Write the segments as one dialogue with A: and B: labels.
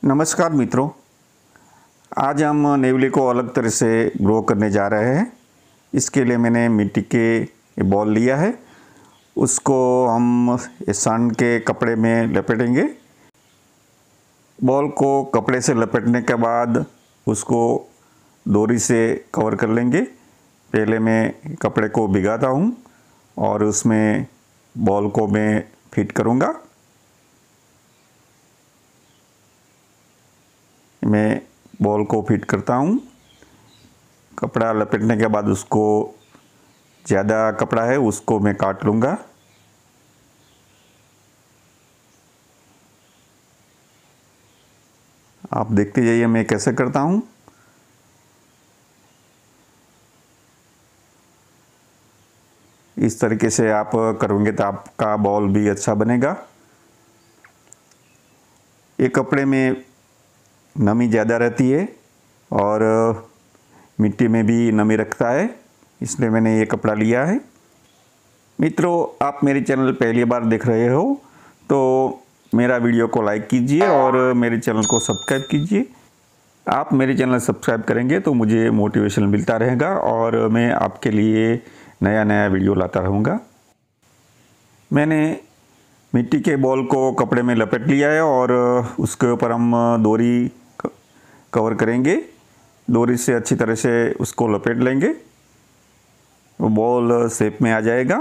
A: नमस्कार मित्रों, आज हम नेवले को अलग तरह से ग्रो करने जा रहे हैं। इसके लिए मैंने मिट्टी के बॉल लिया है, उसको हम सन के कपड़े में लपेटेंगे। बॉल को कपड़े से लपेटने के बाद उसको डोरी से कवर कर लेंगे। पहले मैं कपड़े को भिगाता हूँ और उसमें बॉल को मैं फिट करूँगा। मैं बॉल को फिट करता हूँ। कपड़ा लपेटने के बाद उसको ज़्यादा कपड़ा है उसको मैं काट लूँगा। आप देखते जाइए मैं कैसे करता हूँ। इस तरीके से आप करोगे तो आपका बॉल भी अच्छा बनेगा। ये कपड़े में नमी ज़्यादा रहती है और मिट्टी में भी नमी रखता है, इसलिए मैंने ये कपड़ा लिया है। मित्रों, आप मेरे चैनल पहली बार देख रहे हो तो मेरा वीडियो को लाइक कीजिए और मेरे चैनल को सब्सक्राइब कीजिए। आप मेरे चैनल सब्सक्राइब करेंगे तो मुझे मोटिवेशन मिलता रहेगा और मैं आपके लिए नया नया वीडियो लाता रहूँगा। मैंने मिट्टी के बॉल को कपड़े में लपेट लिया है और उसके ऊपर हम डोरी कवर करेंगे। डोरी से अच्छी तरह से उसको लपेट लेंगे, वो बॉल शेप में आ जाएगा।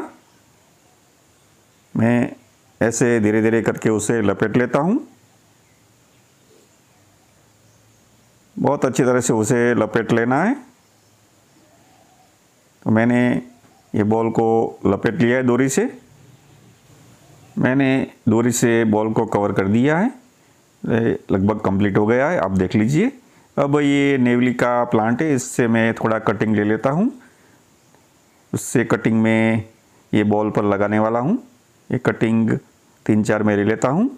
A: मैं ऐसे धीरे धीरे करके उसे लपेट लेता हूँ। बहुत अच्छी तरह से उसे लपेट लेना है। तो मैंने ये बॉल को लपेट लिया है डोरी से। मैंने डोरी से बॉल को कवर कर दिया है, लगभग कंप्लीट हो गया है। आप देख लीजिए। अब ये नेवली का प्लांट है, इससे मैं थोड़ा कटिंग ले लेता हूँ। उससे कटिंग में ये बॉल पर लगाने वाला हूँ। ये कटिंग 3-4 मैं ले लेता हूँ।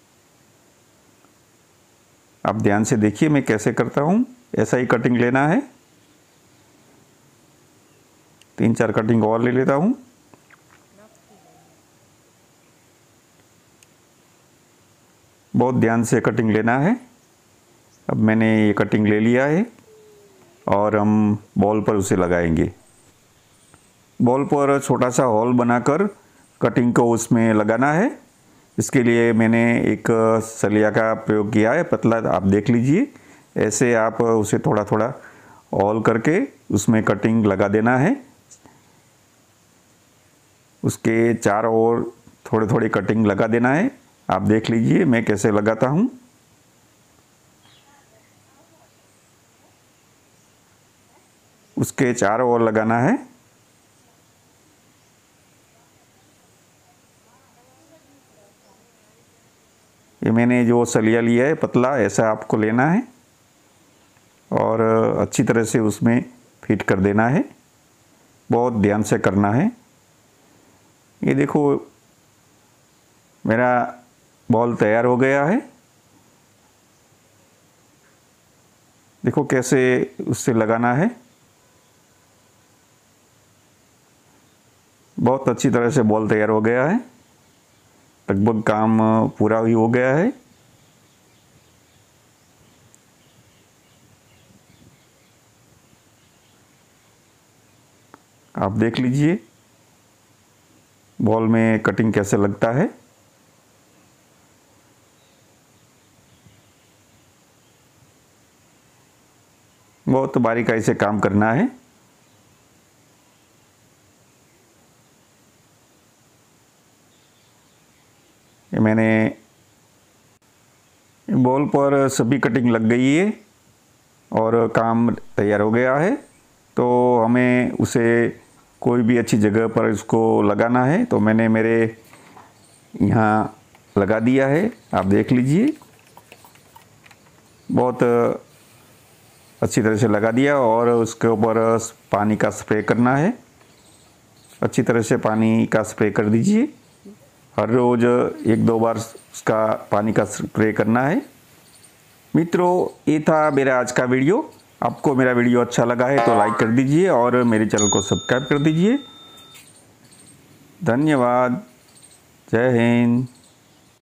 A: आप ध्यान से देखिए मैं कैसे करता हूँ। ऐसा ही कटिंग लेना है। 3-4 कटिंग और ले लेता हूँ। बहुत ध्यान से कटिंग लेना है। अब मैंने ये कटिंग ले लिया है और हम बॉल पर उसे लगाएंगे। बॉल पर छोटा सा होल बनाकर कटिंग को उसमें लगाना है। इसके लिए मैंने एक सलिया का प्रयोग किया है, पतला। आप देख लीजिए, ऐसे आप उसे थोड़ा थोड़ा होल करके उसमें कटिंग लगा देना है। उसके चारों ओर थोड़ी थोड़ी कटिंग लगा देना है। आप देख लीजिए मैं कैसे लगाता हूँ। उसके चारों ओर लगाना है। ये मैंने जो सलिया लिया है पतला, ऐसा आपको लेना है और अच्छी तरह से उसमें फिट कर देना है। बहुत ध्यान से करना है। ये देखो मेरा बॉल तैयार हो गया है। देखो कैसे उससे लगाना है। बहुत अच्छी तरह से बॉल तैयार हो गया है। लगभग काम पूरा ही हो गया है। आप देख लीजिए बॉल में कटिंग कैसे लगता है। बहुत बारीकाई से काम करना है। ये मैंने बॉल पर सभी कटिंग लग गई है और काम तैयार हो गया है। तो हमें उसे कोई भी अच्छी जगह पर इसको लगाना है। तो मैंने मेरे यहाँ लगा दिया है। आप देख लीजिए, बहुत अच्छी तरह से लगा दिया और उसके ऊपर पानी का स्प्रे करना है। अच्छी तरह से पानी का स्प्रे कर दीजिए। हर रोज़ 1-2 बार उसका पानी का स्प्रे करना है। मित्रों, ये था मेरा आज का वीडियो। आपको मेरा वीडियो अच्छा लगा है तो लाइक कर दीजिए और मेरे चैनल को सब्सक्राइब कर दीजिए। धन्यवाद। जय हिंद।